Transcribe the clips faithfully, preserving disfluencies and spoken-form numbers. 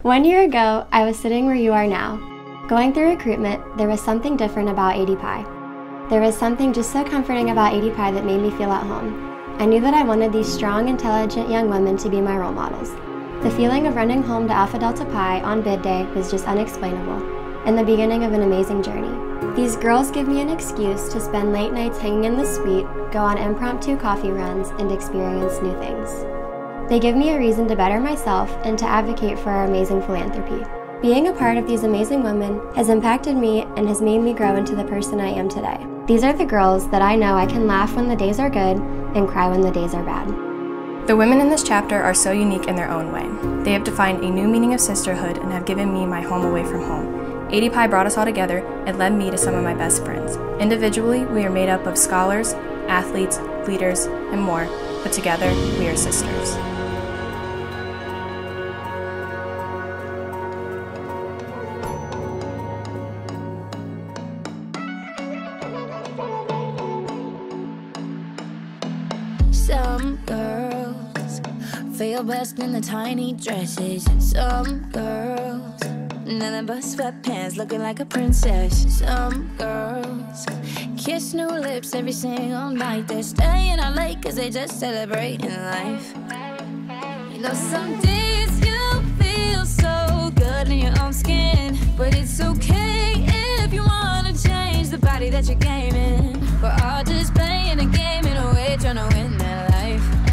One year ago, I was sitting where you are now. Going through recruitment, there was something different about ADPi. There was something just so comforting about ADPi that made me feel at home. I knew that I wanted these strong, intelligent young women to be my role models. The feeling of running home to Alpha Delta Pi on bid day was just unexplainable, and the beginning of an amazing journey. These girls give me an excuse to spend late nights hanging in the suite, go on impromptu coffee runs, and experience new things. They give me a reason to better myself and to advocate for our amazing philanthropy. Being a part of these amazing women has impacted me and has made me grow into the person I am today. These are the girls that I know I can laugh when the days are good and cry when the days are bad. The women in this chapter are so unique in their own way. They have defined a new meaning of sisterhood and have given me my home away from home. ADPi brought us all together and led me to some of my best friends. Individually, we are made up of scholars, athletes, leaders, and more, but together, we are sisters. Some girls feel best in the tiny dresses. Some girls, nothing but sweatpants, looking like a princess. Some girls kiss new lips every single night. They're staying out late cause they just celebrating life. You know, some days you feel so good in your own skin, but it's okay if you wanna change the body that you're gaming. We're all just playing a game in a way, trying to win that life.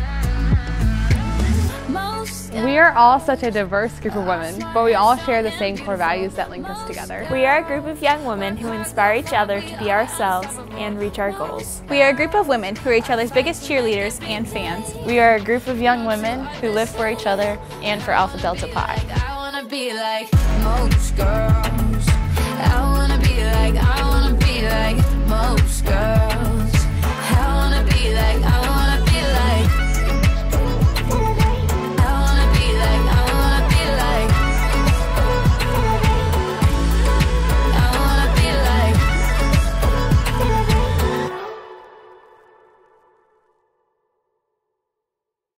Most We are all such a diverse group of women, but we all share the same core values that link us together. We are a group of young women who inspire each other to be ourselves and reach our goals. We are a group of women who are each other's biggest cheerleaders and fans. We are a group of young women who live for each other and for Alpha Delta Pi. I wanna be like most girls. I